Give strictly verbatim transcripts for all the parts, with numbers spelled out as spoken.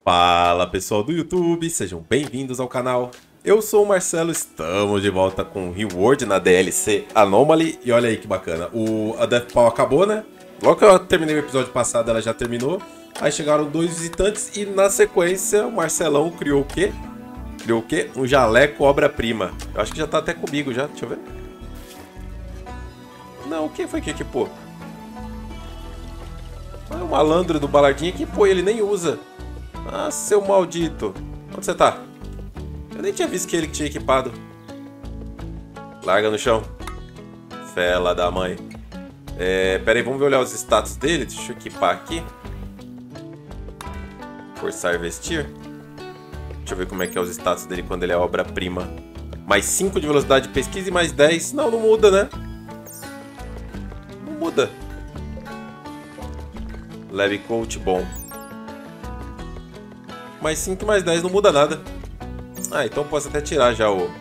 Fala pessoal do YouTube, sejam bem-vindos ao canal. Eu sou o Marcelo, estamos de volta com Reward na D L C Anomaly. E olha aí que bacana, o, a Deathpaw acabou, né? Logo que eu terminei o episódio passado, ela já terminou. Aí chegaram dois visitantes e na sequência o Marcelão criou o quê? Criou o quê? Um jaleco obra-prima. Eu acho que já tá até comigo já, deixa eu ver. Não, quem foi que equipou? Ah, o malandro do balardinho equipou, ele nem usa. Ah, seu maldito. Onde você tá? Eu nem tinha visto que ele que tinha equipado. Larga no chão. Fela da mãe. É, pera aí, vamos ver olhar os status dele. Deixa eu equipar aqui. Forçar vestir. Deixa eu ver como é que é os status dele quando ele é obra-prima. Mais cinco de velocidade de pesquisa e mais dez. Não, não muda, né? Não muda. Leve coach bom. Mais cinco e mais dez não muda nada. Ah, então posso até tirar já o...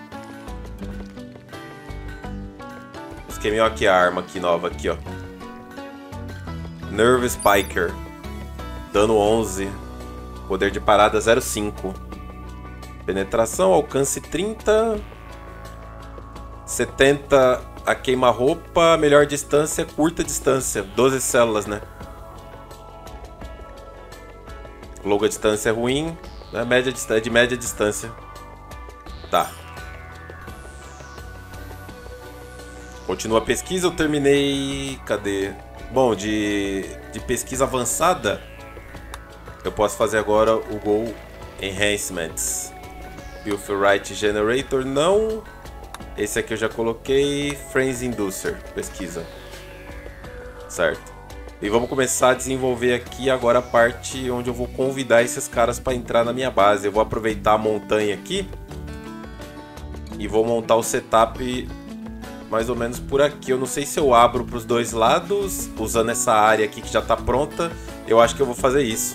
Esqueminho aqui, a arma aqui nova aqui, ó. Nerve Spiker. Dano onze. Poder de parada zero vírgula cinco. Penetração, alcance trinta. setenta a queima-roupa. Melhor distância, curta distância. doze células, né? Longa distância é ruim. Né? Média, é de média distância. Tá. Continua a pesquisa. Eu terminei... Cadê? Bom, de, de pesquisa avançada, eu posso fazer agora o Go Enhancements. Build Generator, não. Esse aqui eu já coloquei. Frenzy Inducer, pesquisa. Certo. E vamos começar a desenvolver aqui agora a parte onde eu vou convidar esses caras para entrar na minha base. Eu vou aproveitar a montanha aqui e vou montar o setup mais ou menos por aqui. Eu não sei se eu abro para os dois lados, usando essa área aqui que já está pronta. Eu acho que eu vou fazer isso.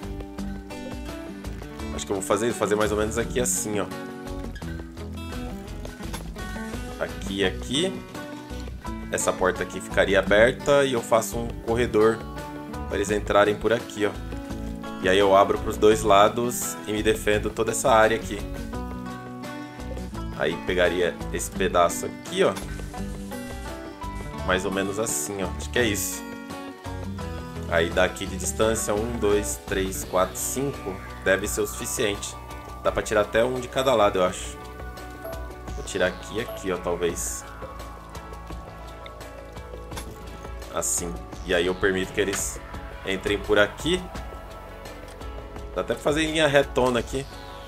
Acho que eu vou fazer isso, fazer mais ou menos aqui assim, ó. Aqui, aqui. Essa porta aqui ficaria aberta e eu faço um corredor para eles entrarem por aqui, ó. E aí eu abro para os dois lados e me defendo toda essa área aqui. Aí pegaria esse pedaço aqui, ó. Mais ou menos assim, ó. Acho que é isso. Aí daqui de distância, um, dois, três, quatro, cinco, deve ser o suficiente. Dá para tirar até um de cada lado, eu acho. Vou tirar aqui e aqui, ó, talvez. Assim. E aí eu permito que eles entrem por aqui. Dá até pra fazer em linha retona aqui.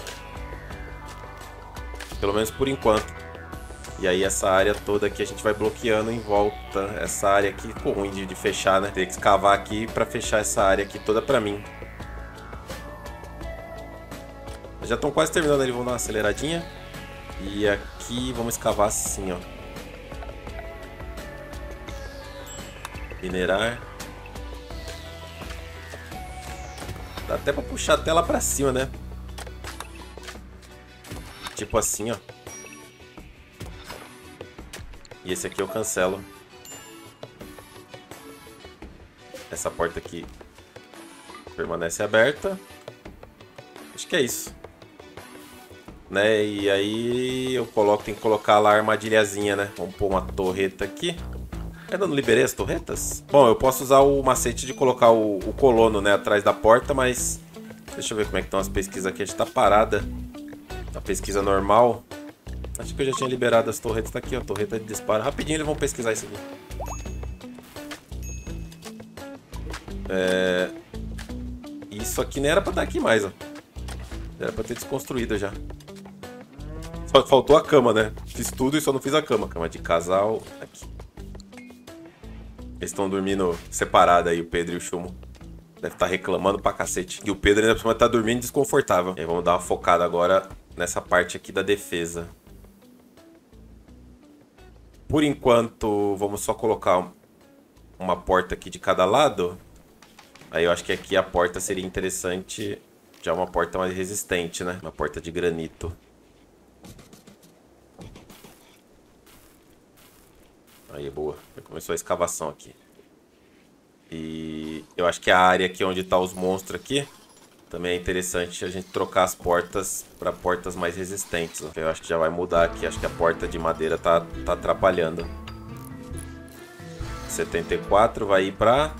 Pelo menos por enquanto. E aí essa área toda aqui a gente vai bloqueando em volta. Essa área aqui ficou ruim de, de fechar, né? Tem que escavar aqui pra fechar essa área aqui toda pra mim. Já estão quase terminando ali, vamos dar uma aceleradinha. E aqui vamos escavar assim, ó. Minerar. Dá até pra puxar a tela pra cima, né? Tipo assim, ó. E esse aqui eu cancelo. Essa porta aqui permanece aberta. Acho que é isso. Né? E aí eu coloco, tem que colocar lá a armadilhazinha, né? Vamos pôr uma torreta aqui. Ainda não liberei as torretas? Bom, eu posso usar o macete de colocar o, o colono, né, atrás da porta, mas... Deixa eu ver como é que estão as pesquisas aqui. A gente tá parada. A pesquisa normal. Acho que eu já tinha liberado as torretas. Tá aqui, ó. Torreta de disparo. Rapidinho eles vão pesquisar isso aqui. É... Isso aqui nem era pra estar aqui mais, ó. Era pra ter desconstruído já. Só faltou a cama, né? Fiz tudo e só não fiz a cama. Cama de casal. Aqui. Eles estão dormindo separado aí, o Pedro e o Chumo. Deve estar reclamando pra cacete. E o Pedro ainda por cima tá dormindo desconfortável. E aí vamos dar uma focada agora nessa parte aqui da defesa. Por enquanto, vamos só colocar uma porta aqui de cada lado. Aí eu acho que aqui a porta seria interessante. Já uma porta mais resistente, né? Uma porta de granito. Aí, boa. Já começou a escavação aqui. E eu acho que a área aqui onde tá os monstros aqui Também é interessante a gente trocar as portas para portas mais resistentes. Ó. Eu acho que já vai mudar aqui. Acho que a porta de madeira tá, tá atrapalhando. setenta e quatro vai ir para...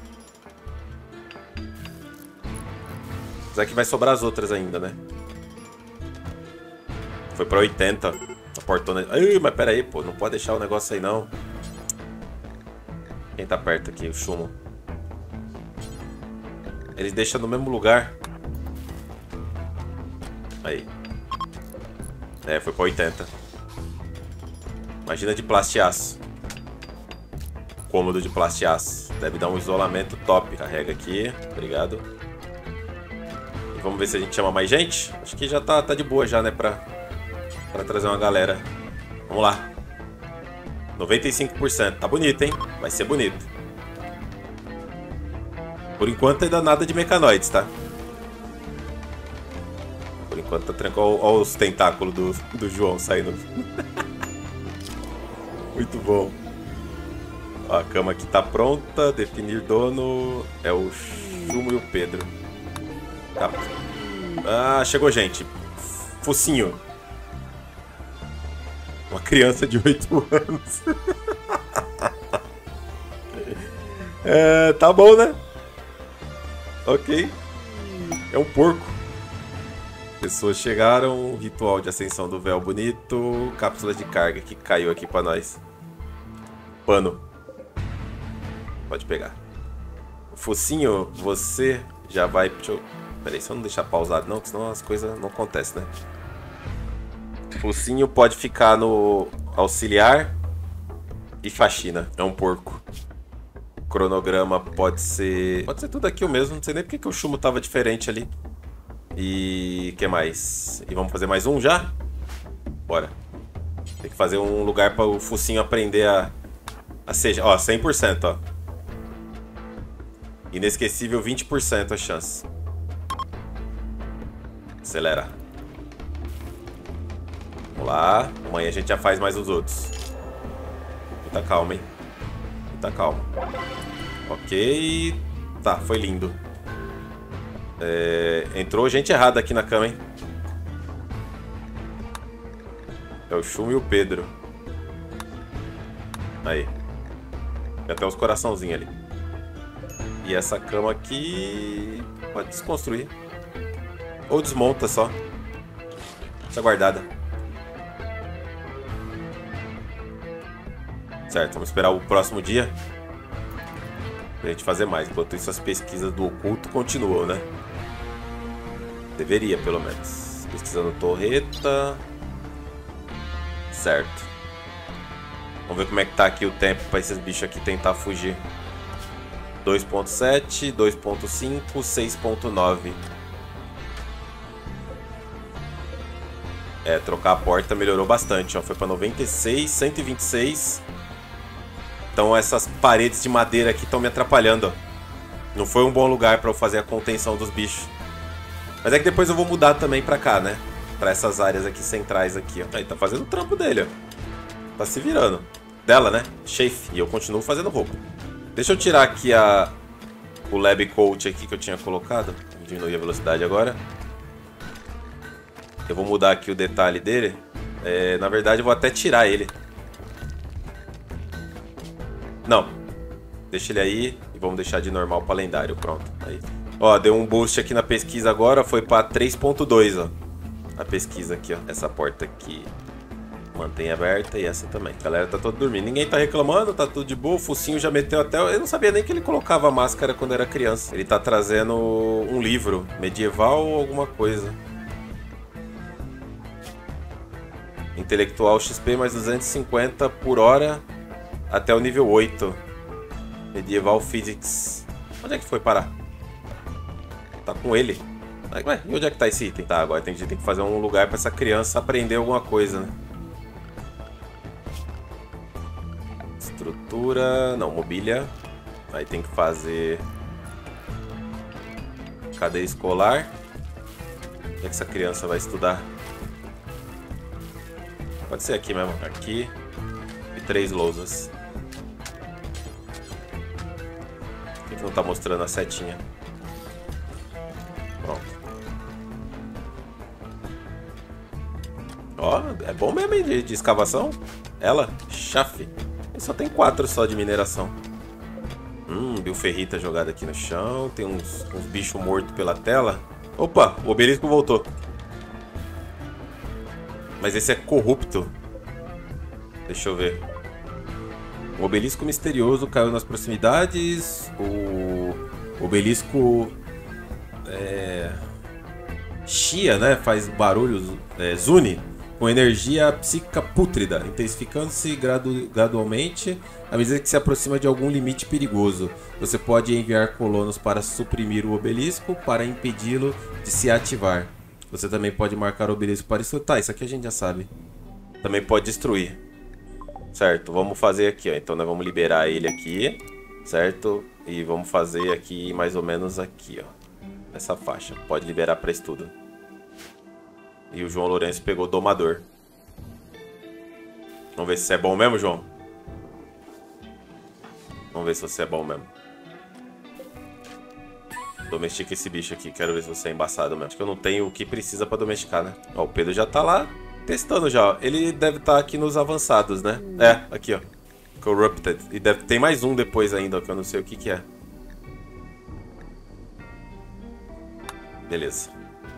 Apesar que vai sobrar as outras ainda, né? Foi para oitenta. A portona... Ai, mas pera aí, pô. Não pode deixar o negócio aí, não. Quem tá perto aqui? O Shumo. Eles deixam no mesmo lugar. Aí. É, foi pra oitenta. Imagina de plastiaço. Cômodo de plastiaço. Deve dar um isolamento top. Carrega aqui. Obrigado. E vamos ver se a gente chama mais gente. Acho que já tá, tá de boa já, né? Pra, pra trazer uma galera. Vamos lá. noventa e cinco por cento. Tá bonito, hein? Vai ser bonito. Por enquanto ainda nada de mecanoides, tá? Por enquanto tá tranquilo. Olha os tentáculos do, do João saindo. Muito bom. Ó, a cama aqui tá pronta. Definir dono. É o Shumo e o Pedro. Tá. Ah, chegou gente. Focinho. Uma criança de oito anos. É, tá bom, né? Ok. É um porco. Pessoas chegaram. Ritual de ascensão do véu bonito. Cápsula de carga que caiu aqui pra nós. Pano. Pode pegar. Focinho, você já vai... Deixa eu... Peraí, se eu não deixar pausado não, porque senão as coisas não acontecem, né? Focinho pode ficar no auxiliar e faxina. É um porco. Cronograma pode ser... Pode ser tudo aqui o mesmo. Não sei nem porque que o Shumo tava diferente ali. E... que mais? E vamos fazer mais um já? Bora. Tem que fazer um lugar para o Focinho aprender a... a ser... Ó, cem por cento, ó. Inesquecível, vinte por cento a chance. Acelera. Vamos lá. Amanhã a gente já faz mais os outros. Muita calma, hein? Muita calma. Ok. Tá, foi lindo. É... Entrou gente errada aqui na cama, hein? É o Shumo e o Pedro. Aí. Tem até os coraçãozinhos ali. E essa cama aqui... pode desconstruir. Ou desmonta só. Deixa guardada. Certo, vamos esperar o próximo dia pra gente fazer mais. Enquanto isso, as pesquisas do oculto continuam, né? Deveria, pelo menos. Pesquisando torreta. Certo. Vamos ver como é que tá aqui o tempo pra esses bichos aqui tentar fugir. dois ponto sete, dois ponto cinco, seis ponto nove. É, trocar a porta melhorou bastante, ó. Foi pra noventa e seis, cento e vinte e seis. Então essas paredes de madeira aqui estão me atrapalhando, ó. Não foi um bom lugar pra eu fazer a contenção dos bichos. Mas é que depois eu vou mudar também pra cá, né? Pra essas áreas aqui centrais aqui, ó. Aí tá fazendo o trampo dele, ó. Tá se virando. Dela, né? Chafe. E eu continuo fazendo roupa. Deixa eu tirar aqui a... o Lab Coat aqui que eu tinha colocado. Vou diminuir a velocidade agora. Eu vou mudar aqui o detalhe dele. É, na verdade eu vou até tirar ele. Não. Deixa ele aí e vamos deixar de normal para lendário. Pronto. Aí. Ó, deu um boost aqui na pesquisa agora. Foi para três ponto dois, ó. A pesquisa aqui, ó. Essa porta aqui mantém aberta e essa também. A galera tá toda dormindo. Ninguém tá reclamando, tá tudo de boa. O Focinho já meteu até... Eu não sabia nem que ele colocava máscara quando era criança. Ele tá trazendo um livro medieval ou alguma coisa. Intelectual X P mais duzentos e cinquenta por hora até o nível oito. Medieval Physics. Onde é que foi parar? Tá com ele. Ué, e onde é que tá esse item? Tá, agora tem, tem que fazer um lugar pra essa criança aprender alguma coisa, né? Estrutura... Não, mobília. Aí tem que fazer... cadeia escolar. Onde é que essa criança vai estudar? Pode ser aqui mesmo. Aqui. E três lousas. Por que não tá mostrando a setinha? Pronto. Ó, é bom mesmo, hein, de, de escavação. Ela, chafe. E só tem quatro só de mineração. Hum, Bilferrita jogada aqui no chão. Tem uns, uns bichos mortos pela tela. Opa, o obelisco voltou. Mas esse é corrupto. Deixa eu ver. O obelisco misterioso caiu nas proximidades. O obelisco é... chia, né? Faz barulhos, é, zune, com energia psíquica pútrida, intensificando-se gradu gradualmente à medida que se aproxima de algum limite perigoso. Você pode enviar colonos para suprimir o obelisco para impedi-lo de se ativar. Você também pode marcar o obelisco para isso. Tá, isso aqui a gente já sabe. Também pode destruir. Certo, vamos fazer aqui, ó. Então nós vamos liberar ele aqui, certo? E vamos fazer aqui mais ou menos aqui, ó. Nessa faixa. Pode liberar para estudo. E o João Lourenço pegou Domador. Vamos ver se você é bom mesmo, João. Vamos ver se você é bom mesmo. Domestica esse bicho aqui. Quero ver se você é embaçado mesmo. Acho que eu não tenho o que precisa pra domesticar, né? Ó, o Pedro já tá lá testando já. Ele deve estar aqui nos avançados, né? É, aqui, ó. Corrupted. E deve ter mais um depois ainda, que eu não sei o que que é. Beleza.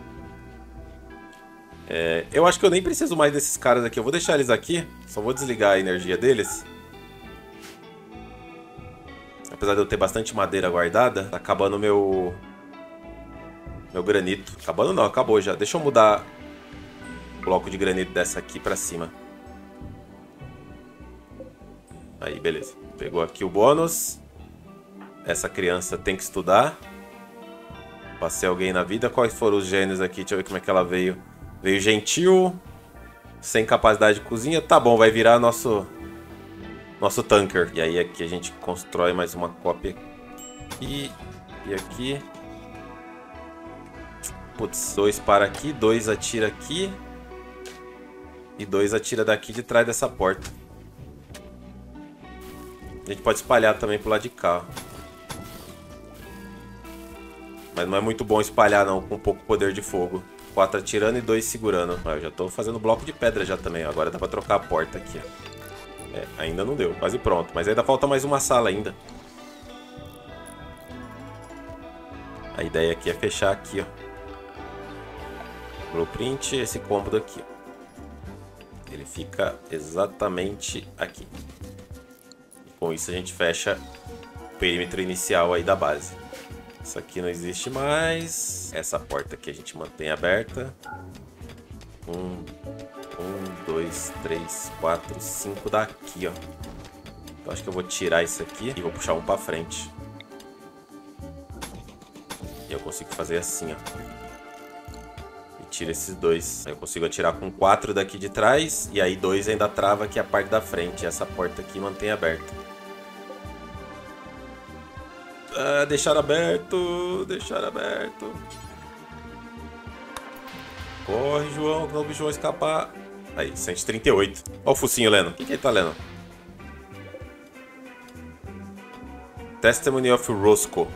É, eu acho que eu nem preciso mais desses caras aqui. Eu vou deixar eles aqui. Só vou desligar a energia deles. Apesar de eu ter bastante madeira guardada, tá acabando meu... Meu granito. Acabando não, acabou já. Deixa eu mudar o bloco de granito dessa aqui pra cima. Aí, beleza. Pegou aqui o bônus. Essa criança tem que estudar. Passei alguém na vida. Quais foram os gênios aqui? Deixa eu ver como é que ela veio. Veio gentil. Sem capacidade de cozinha. Tá bom, vai virar nosso... Nosso tanker. E aí aqui a gente constrói mais uma cópia. Aqui. E aqui. Putz, dois para aqui. Dois atira aqui. E dois atira daqui de trás dessa porta. A gente pode espalhar também pro lado de cá. Mas não é muito bom espalhar não, com pouco poder de fogo. Quatro atirando e dois segurando. Ah, eu já tô fazendo bloco de pedra já também. Agora dá pra trocar a porta aqui, ó. É, ainda não deu, quase pronto. Mas ainda falta mais uma sala ainda. A ideia aqui é fechar aqui, ó. Blueprint, esse cômodo aqui, ó. Ele fica exatamente aqui. E com isso a gente fecha o perímetro inicial aí da base. Isso aqui não existe mais. Essa porta aqui a gente mantém aberta. Um, um, dois, três, quatro, cinco daqui, ó. Então acho que eu vou tirar isso aqui e vou puxar um pra frente. E eu consigo fazer assim, ó. E tiro esses dois. Aí eu consigo atirar com quatro daqui de trás. E aí dois ainda trava aqui a parte da frente. E essa porta aqui mantém aberta. Ah, deixar aberto. Deixar aberto. Corre, João, que o bicho vai escapar. Aí, cento e trinta e oito. Olha o focinho lendo. O que, que ele tá lendo? Testimony of Roscoe.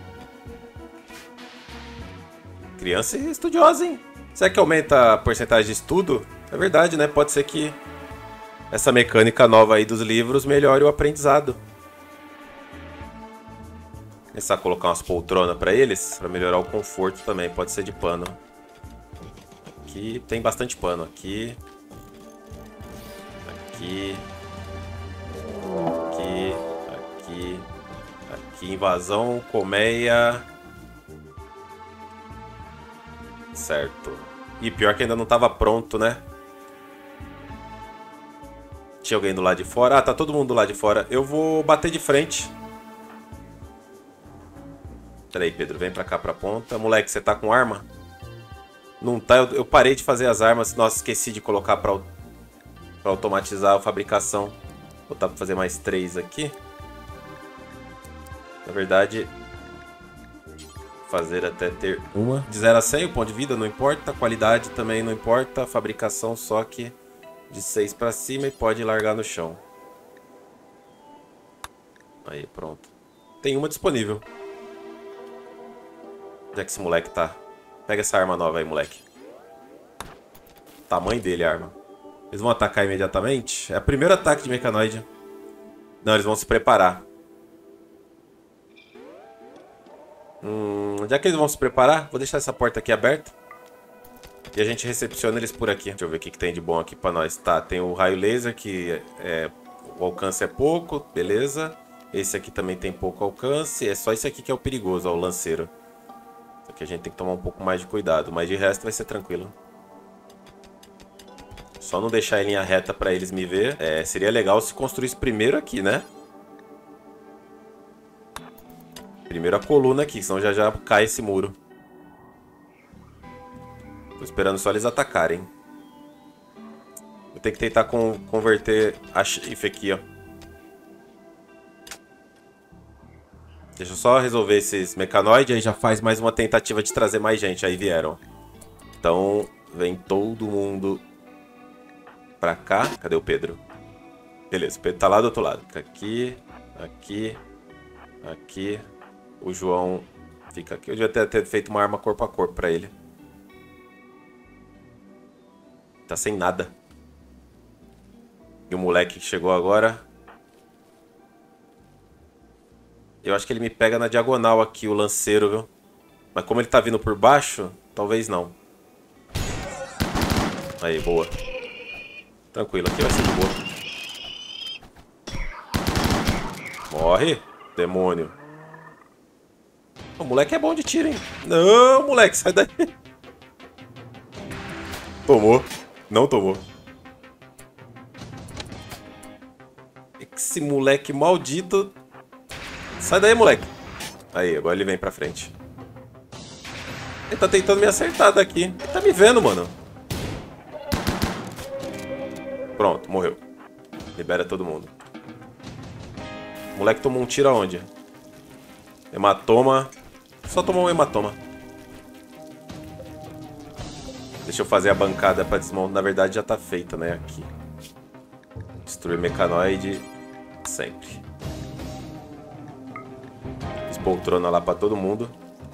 Criança estudiosa, hein? Será que aumenta a porcentagem de estudo? É verdade, né? Pode ser que essa mecânica nova aí dos livros melhore o aprendizado. Começar a colocar umas poltronas pra eles, pra melhorar o conforto também. Pode ser de pano. Aqui tem bastante pano. Aqui. Aqui. Aqui. Aqui. Aqui. Invasão, colmeia. Certo. E pior que ainda não estava pronto, né? Tinha alguém do lado de fora. Ah, tá todo mundo do lado de fora. Eu vou bater de frente. Pera aí, Pedro. Vem pra cá, pra ponta. Moleque, você tá com arma? Não tá. Eu, eu parei de fazer as armas. Nossa, esqueci de colocar pra, pra automatizar a fabricação. Vou botar pra fazer mais três aqui. Na verdade... fazer até ter uma. De zero a cem, o ponto de vida não importa. Qualidade também não importa. Fabricação só que de seis pra cima e pode largar no chão. Aí, pronto. Tem uma disponível. Onde é que esse moleque tá? Pega essa arma nova aí, moleque. Tamanho dele a arma. Eles vão atacar imediatamente? É o primeiro ataque de mecanoide. Não, eles vão se preparar. Hum, onde é que eles vão se preparar? Vou deixar essa porta aqui aberta. E a gente recepciona eles por aqui. Deixa eu ver o que, que tem de bom aqui pra nós. Tá, tem o raio laser, que é, o alcance é pouco, beleza. Esse aqui também tem pouco alcance. É só esse aqui que é o perigoso, ó, o lanceiro. Só que a gente tem que tomar um pouco mais de cuidado. Mas de resto vai ser tranquilo. Só não deixar em linha reta pra eles me ver. É, seria legal se construísse primeiro aqui, né? Primeiro a coluna aqui, senão já já cai esse muro. Tô esperando só eles atacarem. Eu tenho que tentar con converter a chifre aqui, ó. Deixa eu só resolver esses mecanoides, aí já faz mais uma tentativa de trazer mais gente. Aí vieram. Então, vem todo mundo pra cá. Cadê o Pedro? Beleza, o Pedro tá lá do outro lado. Fica aqui, aqui, aqui. O João fica aqui. Eu devia ter, ter feito uma arma corpo a corpo pra ele. Tá sem nada. E o moleque que chegou agora... Eu acho que ele me pega na diagonal aqui, o lanceiro, viu? Mas como ele tá vindo por baixo, talvez não. Aí, boa. Tranquilo, aqui vai ser de boa. Morre, demônio. O moleque é bom de tiro, hein? Não, moleque, sai daí. Tomou. Não tomou. Esse moleque maldito... Sai daí, moleque. Aí, agora ele vem pra frente. Ele tá tentando me acertar daqui. Ele tá me vendo, mano. Pronto, morreu. Libera todo mundo. O moleque tomou um tiro aonde? Hematoma. Só tomou um hematoma. Deixa eu fazer a bancada pra desmontar. Na verdade já tá feita, né? Aqui. Destruir mecanoide. Sempre. Poltrona lá pra todo mundo.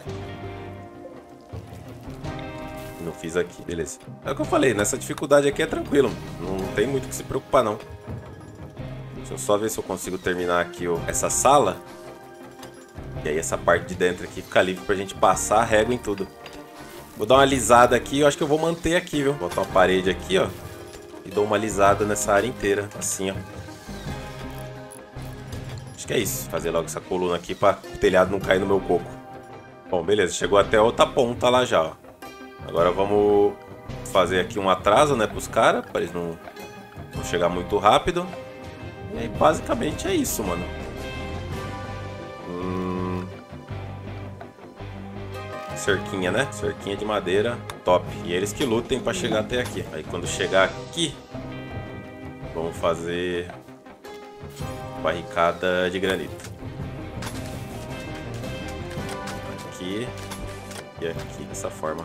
Não fiz aqui, beleza. É o que eu falei, nessa dificuldade aqui é tranquilo. Não tem muito o que se preocupar, não. Deixa eu só ver se eu consigo terminar aqui ó, essa sala. E aí essa parte de dentro aqui fica livre pra gente passar a régua em tudo. Vou dar uma alisada aqui, eu acho que eu vou manter aqui, viu? Vou botar uma parede aqui, ó. E dou uma alisada nessa área inteira, assim, ó. Acho que é isso, fazer logo essa coluna aqui para o telhado não cair no meu coco. Bom, beleza, chegou até a outra ponta lá já, ó. Agora vamos fazer aqui um atraso, né, pros caras, para eles não, não chegar muito rápido. E aí basicamente é isso, mano. Hum... Cerquinha, né? Cerquinha de madeira, top. E eles que lutem para chegar até aqui. Aí quando chegar aqui, vamos fazer... barricada de granito. Aqui e aqui, dessa forma.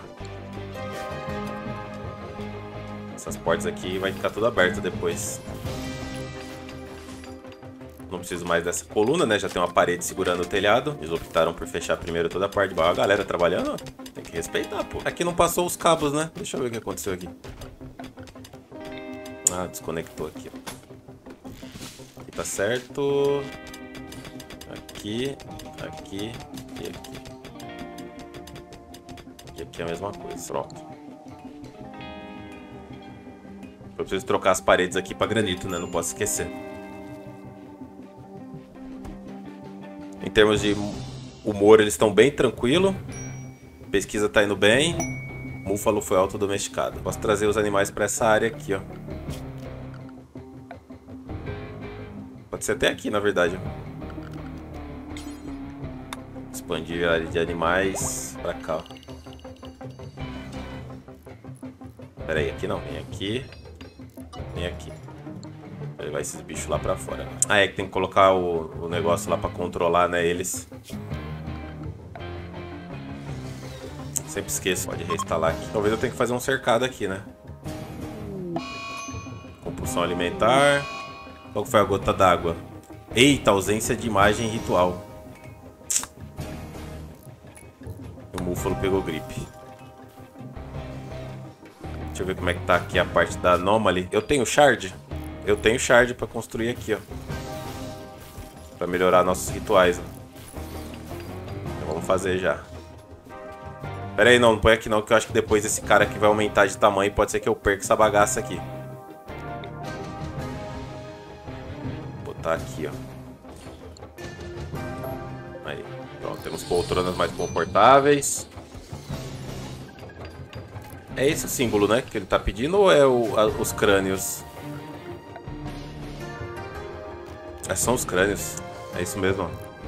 Essas portas aqui vai ficar tudo aberto depois. Não preciso mais dessa coluna, né? Já tem uma parede segurando o telhado. Eles optaram por fechar primeiro toda a parte. Ó, a galera trabalhando, ó. Tem que respeitar, pô. Aqui não passou os cabos, né? Deixa eu ver o que aconteceu aqui. Ah, desconectou aqui, ó. Tá certo. Aqui, aqui e aqui. E aqui é a mesma coisa. Pronto. Eu preciso trocar as paredes aqui para granito, né? Não posso esquecer. Em termos de humor, eles estão bem tranquilos. Pesquisa tá indo bem. Búfalo foi autodomesticado. Posso trazer os animais para essa área aqui, ó. Pode ser até aqui, na verdade. Expandir a área de animais pra cá, ó. Pera aí, aqui não. Vem aqui. Vem aqui. Vai levar esses bichos lá pra fora. Ah, é que tem que colocar o, o negócio lá pra controlar, né, eles. Sempre esqueço. Pode reinstalar aqui. Talvez eu tenha que fazer um cercado aqui, né? Compulsão alimentar. Qual foi a gota d'água? Eita, ausência de imagem ritual. O búfalo pegou gripe. Deixa Deixa eu ver como é que tá aqui a parte da Anomaly. Eu tenho shard? Eu tenho shard pra construir aqui, ó. Pra melhorar nossos rituais, ó. Então vamos fazer já. Pera aí, não, não põe aqui não, que eu acho que depois esse cara aqui vai aumentar de tamanho. Pode ser que eu perca essa bagaça aqui. Vou botar aqui, ó. Aí, pronto, temos poltronas mais confortáveis. É esse o símbolo, né, que ele tá pedindo, ou é o, a, os crânios? É, são os crânios. É isso mesmo, ó.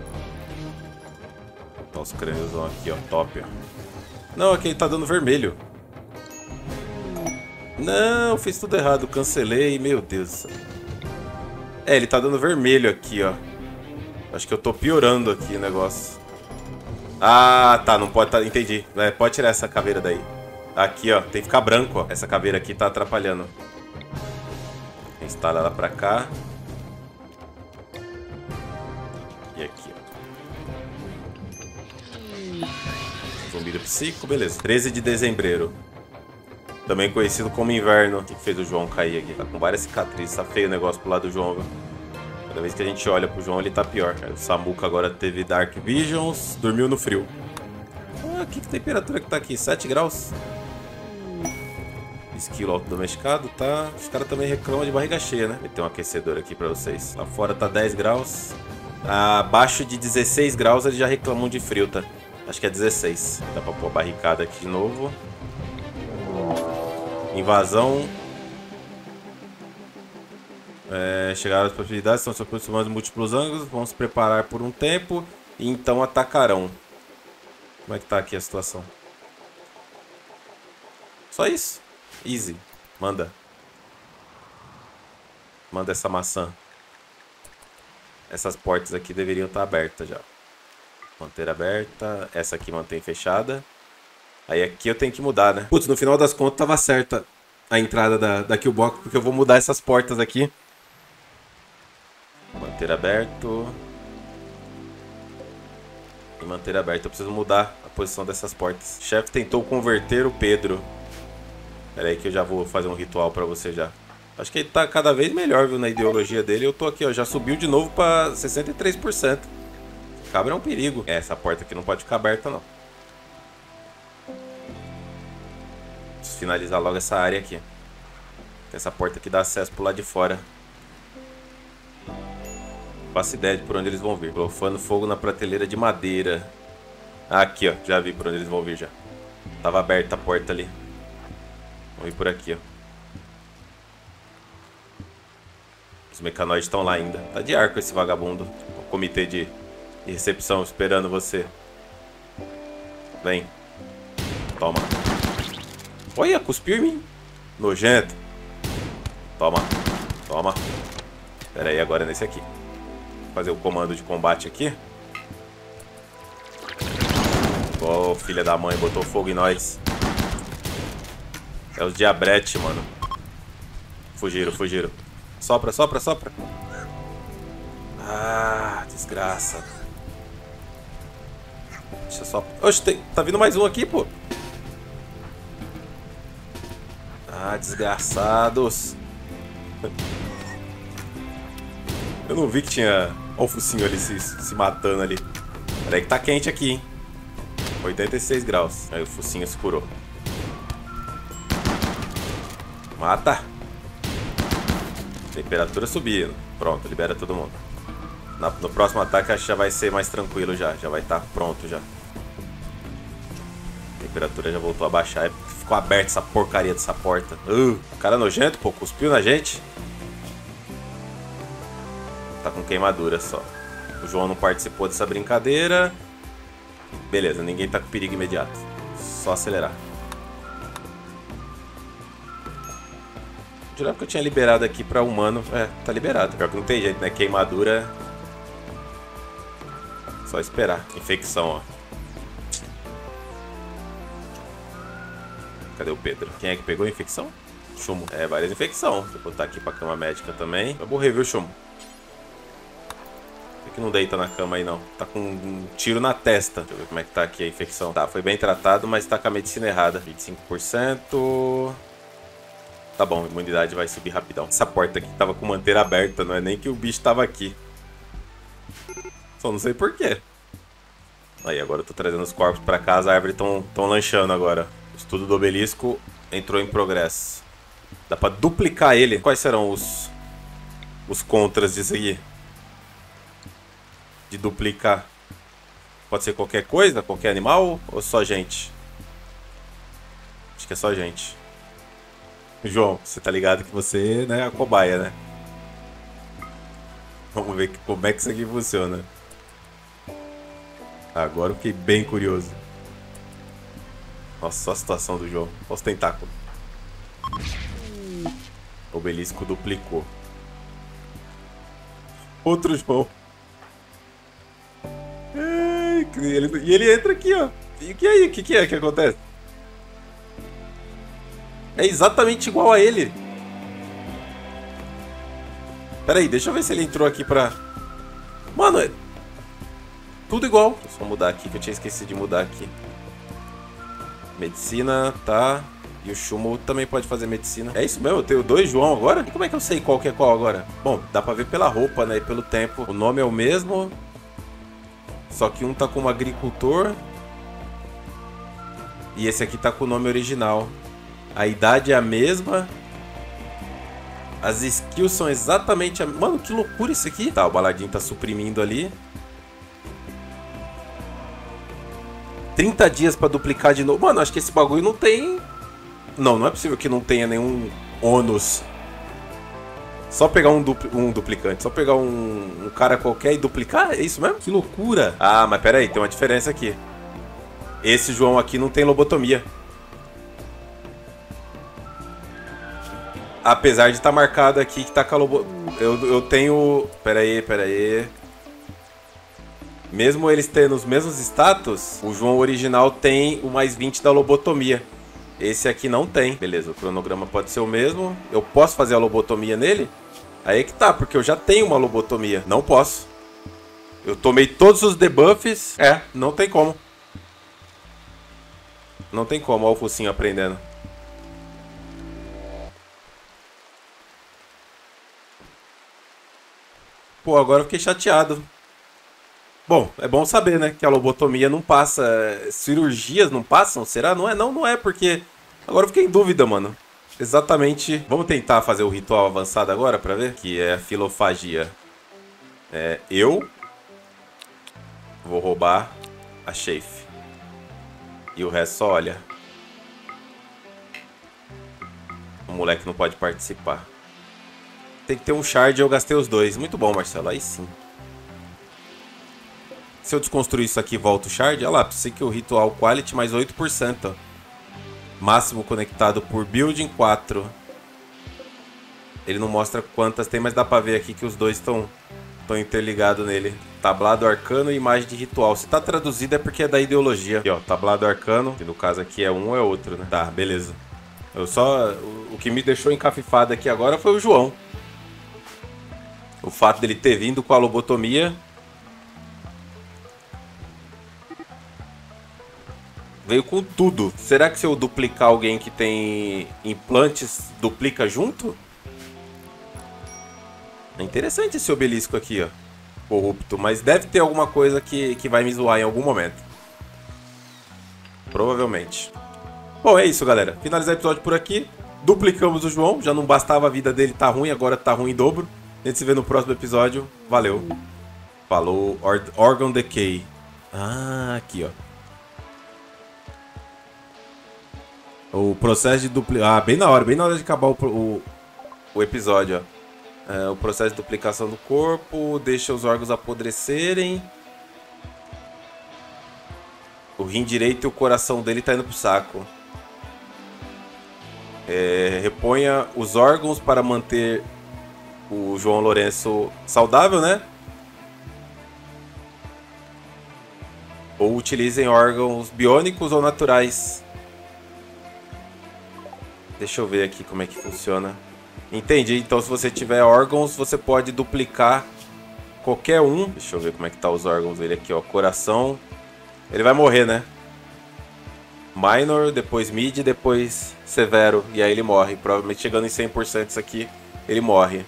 Tá os crânios aqui, ó, top, ó. Não, aqui ele tá dando vermelho. Não, fiz tudo errado, cancelei, meu Deus. É, ele tá dando vermelho aqui, ó. Acho que eu tô piorando aqui o negócio. Ah, tá, não pode, tá, entendi. É, pode tirar essa caveira daí. Aqui, ó, tem que ficar branco, ó. Essa caveira aqui tá atrapalhando. Instala ela pra cá. E aqui, ó. Zumbi do psico, beleza. treze de dezembro. Também conhecido como inverno. O que fez o João cair aqui? Tá com várias cicatrizes. Tá feio o negócio pro lado do João, viu? Cada vez que a gente olha pro João, ele tá pior. O Samuca agora teve Dark Visions. Dormiu no frio. Ah, que, que temperatura que tá aqui? sete graus? Esquilo autodomesticado, tá? Os caras também reclamam de barriga cheia, né? Vai ter um aquecedor aqui pra vocês. Lá fora tá dez graus. Abaixo de dezesseis graus eles já reclamam de frio, tá? Acho que é dezesseis. Dá pra pôr a barricada aqui de novo. Invasão. É, chegaram as possibilidades, estão se aproximando de múltiplos ângulos. Vão se preparar por um tempo e então atacarão. Como é que tá aqui a situação? Só isso. Easy. Manda. Manda essa maçã. Essas portas aqui deveriam estar abertas já. Manter aberta. Essa aqui mantém fechada. Aí aqui eu tenho que mudar, né? Putz, no final das contas tava certa a entrada da, da Killbox, porque eu vou mudar essas portas aqui. Manter aberto. E manter aberto. Eu preciso mudar a posição dessas portas. O chefe tentou converter o Pedro. Pera aí que eu já vou fazer um ritual pra você já. Acho que ele tá cada vez melhor, viu, na ideologia dele. Eu tô aqui, ó, já subiu de novo pra sessenta e três por cento. O cabra é um perigo. É, essa porta aqui não pode ficar aberta, não. Preciso finalizar logo essa área aqui. Essa porta aqui dá acesso pro lado de fora. Faço ideia de por onde eles vão vir. Profano fogo na prateleira de madeira. Aqui, ó, já vi por onde eles vão vir já. Tava aberta a porta ali. Vamos ir por aqui, ó. Os mecanoides estão lá ainda. Tá de arco esse vagabundo. O comitê de, de recepção esperando você. Vem. Toma. Olha, cuspiu em mim. Nojento. Toma. Toma. Pera aí, agora é nesse aqui. Vou fazer o comando de combate aqui. Oh, filha da mãe, botou fogo em nós. É os diabrete, mano. Fugiram, fugiram. Sopra, sopra, sopra. Ah, desgraça. Deixa só... Oxe, tem... tá vindo mais um aqui, pô. Ah, desgraçados. Eu não vi que tinha... Olha o focinho ali se, se matando ali. Peraí que tá quente aqui, hein. oitenta e seis graus. Aí o focinho se curou. Mata. Temperatura subindo. Pronto, libera todo mundo. Na, no próximo ataque acho que já vai ser mais tranquilo já. Já vai estar tá pronto já. A temperatura já voltou a baixar. Ficou aberta essa porcaria dessa porta. Uh, cara nojento, pô. Cuspiu na gente. Tá com queimadura só. O João não participou dessa brincadeira. Beleza, ninguém tá com perigo imediato. Só acelerar. Eu jurava que eu tinha liberado aqui pra humano. É, tá liberado. Pior que não tem jeito, né? Queimadura. Só esperar. Infecção, ó. Cadê o Pedro? Quem é que pegou a infecção? Chumo. É, várias infecções. Vou botar aqui pra cama médica também. Vai morrer, viu, Chumo? Que não deita na cama aí não. Tá com um tiro na testa. Deixa eu ver como é que tá aqui a infecção. Tá, foi bem tratado, mas tá com a medicina errada. vinte e cinco por cento. Tá bom, a imunidade vai subir rapidão. Essa porta aqui tava com manteira aberta, não é nem que o bicho tava aqui. Só não sei porquê. Aí, agora eu tô trazendo os corpos pra casa, a árvore tão, tão lanchando agora. O estudo do obelisco entrou em progresso. Dá pra duplicar ele. Quais serão os, os contras disso aqui? De duplicar. Pode ser qualquer coisa, qualquer animal ou só gente? Acho que é só gente. João, você tá ligado que você, né, é a cobaia, né? Vamos ver como é que isso aqui funciona. Agora eu fiquei bem curioso. Nossa, só a situação do João. Olha os tentáculos. O obelisco duplicou. Outro João. E ele entra aqui, ó. E o que aí? O que, que é que acontece? É exatamente igual a ele. Pera aí, deixa eu ver se ele entrou aqui pra... Mano, é... tudo igual. Deixa eu só mudar aqui, que eu tinha esquecido de mudar aqui. Medicina, tá. E o Shumo também pode fazer medicina. É isso mesmo? Eu tenho dois João agora? E como é que eu sei qual que é qual agora? Bom, dá pra ver pela roupa, né? E pelo tempo. O nome é o mesmo. Só que um tá como agricultor. E esse aqui tá com o nome original. A idade é a mesma. As skills são exatamente a... Mano, que loucura isso aqui. Tá, o Baladinho tá suprimindo ali. trinta dias pra duplicar de novo. Mano, acho que esse bagulho não tem... Não, não é possível que não tenha nenhum ônus. Só pegar um, dupl... um duplicante. Só pegar um... um cara qualquer e duplicar? É isso mesmo? Que loucura. Ah, mas pera aí, tem uma diferença aqui. Esse João aqui não tem lobotomia. Apesar de estar tá marcado aqui que tá com a lobo... Eu, eu tenho... Pera aí, pera aí. Mesmo eles tendo os mesmos status, o João original tem o mais vinte da lobotomia. Esse aqui não tem. Beleza, o cronograma pode ser o mesmo. Eu posso fazer a lobotomia nele? Aí que tá, porque eu já tenho uma lobotomia. Não posso. Eu tomei todos os debuffs. É, não tem como. Não tem como, olha o focinho aprendendo. Pô, agora eu fiquei chateado. Bom, é bom saber, né? Que a lobotomia não passa. Cirurgias não passam? Será? Não é? Não, não é, porque... Agora eu fiquei em dúvida, mano. Exatamente. Vamos tentar fazer o ritual avançado agora pra ver? Que é a filofagia. É, eu vou roubar a Shafe. E o resto só olha. O moleque não pode participar. Tem que ter um shard e eu gastei os dois. Muito bom, Marcelo. Aí sim. Se eu desconstruir isso aqui, volta o shard. Olha lá, precisa que o ritual quality mais oito por cento. Máximo conectado por building quatro. Ele não mostra quantas tem, mas dá pra ver aqui que os dois estão estão interligados nele. Tablado arcano e imagem de ritual. Se tá traduzido é porque é da ideologia. Aqui, ó, tablado arcano. Que no caso aqui é um ou é outro, né? Tá, beleza. Eu só... O, o que me deixou encafifado aqui agora foi o João. O fato dele ter vindo com a lobotomia... Veio com tudo. Será que se eu duplicar alguém que tem implantes, duplica junto? É interessante esse obelisco aqui, ó. Corrupto. Mas deve ter alguma coisa que, que vai me zoar em algum momento. Provavelmente. Bom, é isso, galera. Finalizar o episódio por aqui. Duplicamos o João. Já não bastava a vida dele tá ruim, agora tá ruim em dobro. A gente se vê no próximo episódio. Valeu. Falou. Or Organ Decay. Ah, aqui, ó. O processo de duplicação... Ah, bem na hora, bem na hora de acabar o, o, o episódio, ó. É, o processo de duplicação do corpo, deixa os órgãos apodrecerem. O rim direito e o coração dele tá indo pro saco. É, reponha os órgãos para manter o João Lourenço saudável, né? Ou utilizem órgãos biônicos ou naturais. Deixa eu ver aqui como é que funciona. Entendi. Então, se você tiver órgãos, você pode duplicar qualquer um. Deixa eu ver como é que tá os órgãos dele aqui, ó. Coração. Ele vai morrer, né? Minor, depois Mid, depois Severo. E aí ele morre. Provavelmente chegando em cem por cento isso aqui, ele morre.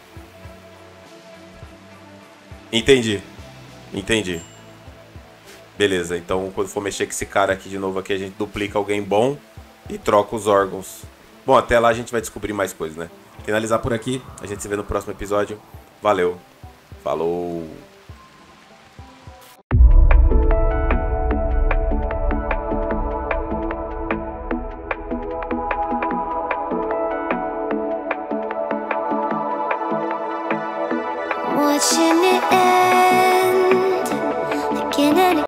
Entendi. Entendi. Beleza, então quando for mexer com esse cara aqui de novo aqui, a gente duplica alguém bom e troca os órgãos. Bom, até lá a gente vai descobrir mais coisas, né? Finalizar por aqui. A gente se vê no próximo episódio. Valeu. Falou.